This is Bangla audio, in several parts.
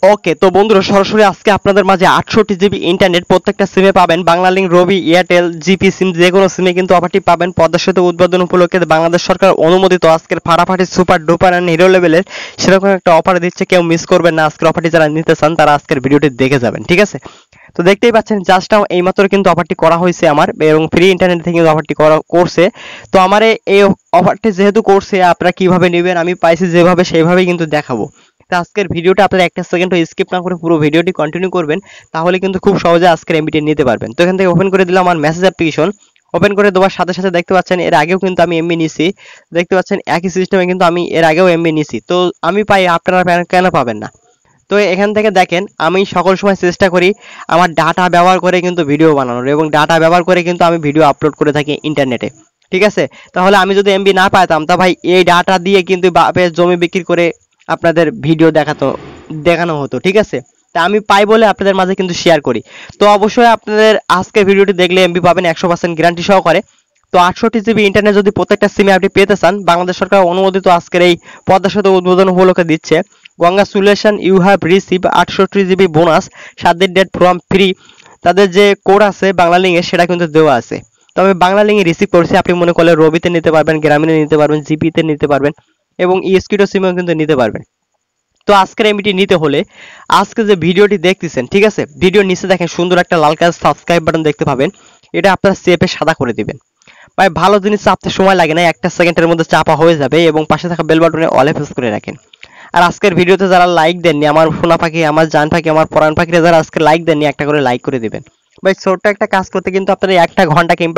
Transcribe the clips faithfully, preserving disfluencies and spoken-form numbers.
ওকে, তো বন্ধুরা সরাসরি আজকে আপনাদের মাঝে আটষট্টি জিবি ইন্টারনেট প্রত্যেকটা সিমে পাবেন। বাংলালিংক, রবি, এয়ারটেল, জিপি সিম যে কোনো সিমে কিন্তু অফারটি পাবেন। পদ্মা সেতু উদ্বোধন উপলক্ষে বাংলাদেশ সরকার অনুমোদিত আজকের ফাটাফাটি সুপার ডুপার অ্যান্ড হিরো লেভেলের সেরকম একটা অফার দিচ্ছে। কেউ মিস করবেন না। আজকের অফারটি যারা নিতে চান তারা আজকের ভিডিওটি দেখে যাবেন, ঠিক আছে? তো দেখতেই পাচ্ছেন জাস্ট এইমাত্র কিন্তু অফারটি করা হয়েছে আমার, এবং ফ্রি ইন্টারনেট থেকে কিন্তু অফারটি করা করছে। তো আমার এই অফারটি যেহেতু করছে, আপনারা কিভাবে নেবেন আমি পাইছি যেভাবে সেইভাবেই কিন্তু দেখাবো। তো আজকের ভিডিওটা আপনারা একটা সেকেন্ডও স্কিপ না করে পুরো ভিডিওটি কন্টিনিউ করবেন, তাহলে কিন্তু খুব সহজে আজকের এমবিটি নিতে পারবেন। তো এখান থেকে ওপেন করে দিলাম আমার মেসেজ অ্যাপ্লিকেশন। ওপেন করে দেওয়ার সাথে সাথে দেখতে পাচ্ছেন এর আগেও কিন্তু আমি এমবি নিছি। দেখতে পাচ্ছেন একই সিস্টেমে কিন্তু আমি এর আগেও এমবি নিছি। তো আমি পাই, আপনারা কেন পাবেন না? তো এখান থেকে দেখেন আমি সকল সময় চেষ্টা করি আমার ডাটা ব্যবহার করে কিন্তু ভিডিও বানানোর, এবং ডাটা ব্যবহার করে কিন্তু আমি ভিডিও আপলোড করে থাকি ইন্টারনেটে, ঠিক আছে? তাহলে আমি যদি এমবি না পাইতাম তা ভাই এই ডাটা দিয়ে কিন্তু বাপের জমি বিক্রি করে আপনাদের ভিডিও দেখাতো দেখানো হতো, ঠিক আছে? তা আমি পাই বলে আপনাদের মাঝে কিন্তু শেয়ার করি। তো অবশ্যই আপনাদের আজকের ভিডিওটি দেখলে এমবি পাবেন একশো পার্সেন্ট গ্যারান্টি সহকারে। তো আটষট্টি জিবি ইন্টারনেট যদি প্রত্যেকটা সিমে আপনি পেতে চান, বাংলাদেশ সরকার অনুমোদিত আজকের এই পদ্মা সেতু উদ্বোধন উপলক্ষে দিচ্ছে কংগ্রাচুলেশন, ইউ হ্যাভ রিসিভ আটষট্টি জিবি বোনাস সাত দিন ডেট ফ্রম ফ্রি। তাদের যে কোড আছে বাংলালিংকে সেটা কিন্তু দেওয়া আছে। তবে বাংলালিংকে রিসিভ করছি, আপনি মনে করলে রবিতে নিতে পারবেন, গ্রামীণে নিতে পারবেন, জিপিতে নিতে পারবেন, এবং ইএসকিটো সিমেও কিন্তু নিতে পারবেন। তো আজকের এমবিটি নিতে হলে আজকে যে ভিডিওটি দেখতেছেন, ঠিক আছে, ভিডিওর নিচে দেখেন সুন্দর একটা লাল কালার সাবস্ক্রাইব বাটন দেখতে পাবেন। এটা আপনারা চেপে সাদা করে দিবেন। ভাই ভালো জিনিস চাপতে সময় লাগে না, একটা সেকেন্ডের মধ্যে চাপা হয়ে যাবে, এবং পাশে থাকা বেল বাটনে অলে প্রেস করে রাখেন। আর আজকের ভিডিওতে যারা লাইক দেননি, আমার সোনা পাখি, আমার জান পাখি, আমার পরাণ পাখিরা যারা আজকে লাইক দেননি, একটা করে লাইক করে দিবেন। ভাই ছোট্ট একটা কাজ করতে কিন্তু আপনার একটা ঘন্টা কিংবা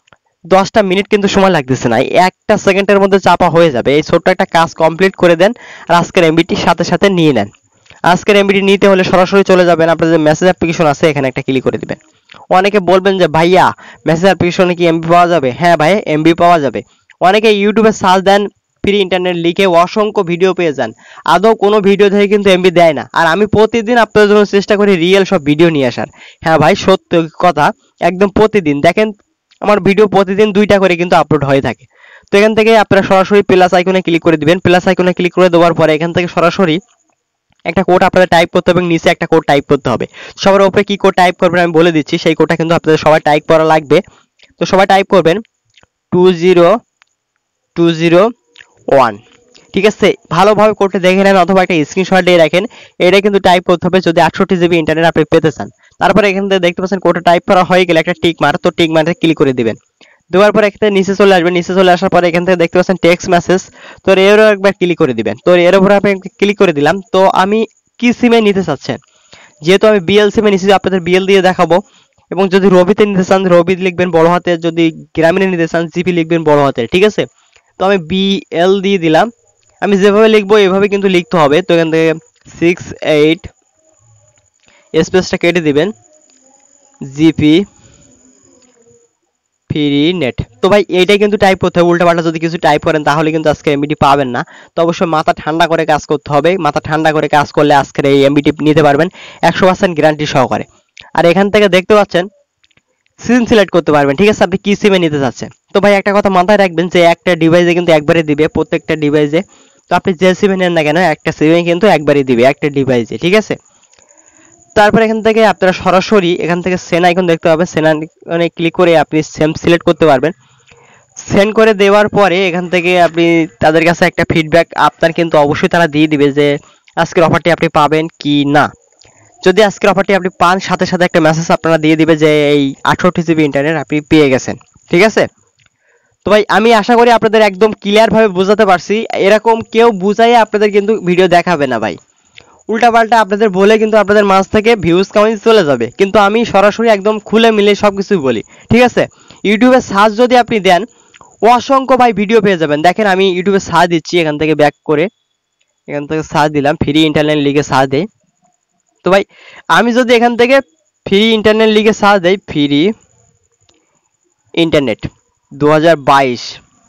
দশটা মিনিট কিন্তু সময় লাগতেছে না, একটা সেকেন্ডের মধ্যে চাপা হয়ে যাবে। এই ছোট্ট একটা কাজ কমপ্লিট করে দেন আর আজকের এমবিটির সাথে সাথে নিয়ে নেন। আজকের এমবিটি নিতে হলে সরাসরি চলে যাবেন, আপনাদের মেসেজ অ্যাপ্লিকেশন আছে এখানে একটা ক্লিক করে দিবেন। অনেকে বলবেন যে ভাইয়া মেসেজ অ্যাপ্লিকেশনে কি এমবি পাওয়া যাবে? হ্যাঁ ভাই, এমবি পাওয়া যাবে। অনেকে ইউটিউবে সার্চ দেন ফ্রি ইন্টারনেট লিখে অসংখ্য ভিডিও পেয়ে যান, আদৌ কোনো ভিডিও থেকে কিন্তু এমবি দেয় না। আর আমি প্রতিদিন আপনাদের জন্য চেষ্টা করি রিয়েল সব ভিডিও নিয়ে আসার। হ্যাঁ ভাই সত্য কথা, একদম প্রতিদিন দেখেন আমার ভিডিও প্রতিদিন দুইটা করে কিন্তু আপলোড হয়ে থাকে। তো এখান থেকে আপনারা সরাসরি প্লাস আইকনে ক্লিক করে দিবেন। প্লাস আইকনে ক্লিক করে দেওয়ার পরে এখান থেকে সরাসরি একটা কোড আপনাদের টাইপ করতে হবে, এবং নিচে একটা কোড টাইপ করতে হবে। সবার উপরে কি কোড টাইপ করবেন আমি বলে দিচ্ছি, সেই কোডটা কিন্তু আপনাদের সবাই টাইপ করা লাগবে। তো সবাই টাইপ করবেন two zero two zero one, ঠিক আছে? ভালোভাবে কোডটা দেখে নেন অথবা একটা স্ক্রিনশট দিয়ে রাখেন। এটা কিন্তু টাইপ করতে হবে যদি আটষট্টি জিবি ইন্টারনেট আপনি পেতে চান। তারপরে এখান থেকে দেখতে পাচ্ছেন কোডটা টাইপ করা হয়ে গেলে একটা টিক মার, তো টিক মারে ক্লিক করে দিবেন। দেওয়ার পরে এখানে নিচে চলে আসবেন। নিচে চলে আসার পরে এখান থেকে দেখতে পাচ্ছেন টেক্সট মেসেজ, তো এরও একবার ক্লিক করে দিবেন। তো এর উপরে আমি ক্লিক করে দিলাম। তো আমি কি সিমে নিতে চাচ্ছেন? যেহেতু আমি বিএল সিমে নিচ্ছি, আপনাদের বিএল দিয়ে দেখাবো। এবং যদি রবিতে নিতে চান রবি লিখবেন বড় হাতের, যদি গ্রামীণে নিতে চান জিপি লিখবেন বড় হাতের, ঠিক আছে? তো আমি বিএল দিয়ে দিলাম। আমি যেভাবে লিখবো এভাবে কিন্তু লিখতে হবে। তো এখান থেকে সিক্স এইট স্পেসটা কেটে দিবেন, জিপি ফ্রি নেট। তো ভাই এইটাই কিন্তু টাইপ করতে হবে, উল্টাপাল্টা যদি কিছু টাইপ করেন তাহলে কিন্তু আজকে এমবিটি পাবেন না। তো অবশ্যই মাথা ঠান্ডা করে কাজ করতে হবে। মাথা ঠান্ডা করে কাজ করলে আজকের এই এমবিটি নিতে পারবেন একশো পার্সেন্ট গ্যারান্টি সহকারে। আর এখান থেকে দেখতে পাচ্ছেন সিম সিলেক্ট করতে পারবেন, ঠিক আছে? আপনি কি সিমে নিতে চাচ্ছেন। তো ভাই একটা কথা মাথায় রাখবেন যে একটা ডিভাইসে কিন্তু একবারে দিবে, প্রত্যেকটা ডিভাইসে। তো আপনি যে সিমে নেন না কেন একটা সিমে কিন্তু একবারই দিবে একটা ডিভাইসে, ঠিক আছে? তারপর এখান থেকে আপনারা সরাসরি এখান থেকে সেন আইকন দেখতে পাবেন, সেন আইকনে ক্লিক করে আপনি সেম সিলেক্ট করতে পারবেন। সেন্ড করে দেওয়ার পরে এখান থেকে আপনি তাদের কাছে একটা ফিডব্যাক আপনার কিন্তু অবশ্যই তারা দিয়ে দিবে যে আজকের অফারটি আপনি পাবেন কি না। যদি আজকের অফারটি আপনি পান, সাথে সাথে একটা মেসেজ আপনারা দিয়ে দিবে যে এই আঠারোটি জিবি ইন্টারনেট আপনি পেয়ে গেছেন, ঠিক আছে? তো ভাই আমি আশা করি আপনাদের একদম ক্লিয়ার ভাবে বোঝাতে পারছি। এরকম কেউ বুঝাইয়ে আপনাদের কিন্তু ভিডিও দেখাবে না ভাই, উল্টাপাল্টা আপনাদের বলে কিন্তু আপনাদের মাঝ থেকে ভিউজ কাউন্ট চলে যাবে। কিন্তু আমি সরাসরি একদম খুলে মিলে সবকিছুই বলি, ঠিক আছে? ইউটিউবে সার্চ যদি আপনি দেন অসংখ্য ভাই ভিডিও পেয়ে যাবেন। দেখেন আমি ইউটিউবে সার্চ দিচ্ছি, এখান থেকে ব্যাক করে এখান থেকে সার্চ দিলাম, ফ্রি ইন্টারনেট লিখে সার্চ দেই। তো ভাই আমি যদি এখান থেকে ফ্রি ইন্টারনেট লিখে সার্চ দেই, ফ্রি ইন্টারনেট দু হাজার বাইশ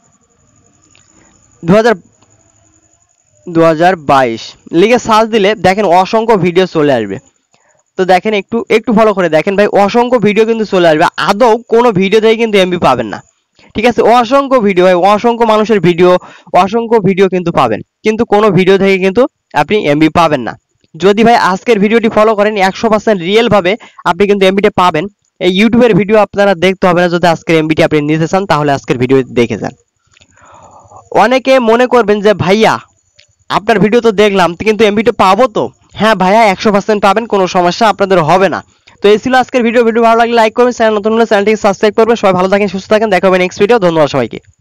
দু হাজার দু হাজার বাইশ লিখে সার্চ দিলে দেখেন অসংখ্য ভিডিও চলে আসবে। তো দেখেন একটু একটু ফলো করে দেখেন ভাই, অসংখ্য ভিডিও কিন্তু চলে আসবে। আদৌ কোনো ভিডিও থেকে কিন্তু এমবি পাবেন না, ঠিক আছে? অসংখ্য ভিডিও ভাই, অসংখ্য মানুষের ভিডিও, অসংখ্য ভিডিও কিন্তু পাবেন, কিন্তু কোনো ভিডিও থেকে কিন্তু আপনি এমবি পাবেন না। যদি ভাই আজকের ভিডিওটি ফলো করেন একশো পার্সেন্ট রিয়েল ভাবে আপনি কিন্তু এমবিটা পাবেন। এই ইউটিউবের ভিডিও আপনারা দেখতে হবে না, যদি আজকের এমবিটি আপনি নিতে চান তাহলে আজকের ভিডিও দেখে যান। অনেকে মনে করবেন যে ভাইয়া আপনার ভিডিও তো দেখলাম কিন্তু এমবিটা পাবো তো? হ্যাঁ ভাইয়া একশো পার্সেন্ট পাবেন, কোনো সমস্যা আপনাদের হবে না। তো এই ছিল আজকের ভিডিও। ভিডিও ভালো লাগলে লাইক করবেন, চ্যানেল নতুন হলে চ্যানেলটিকে সাবস্ক্রাইব করবেন। সবাই ভালো থাকেন, সুস্থ থাকেন, দেখা হবে নেক্সট ভিডিও। ধন্যবাদ সবাইকে।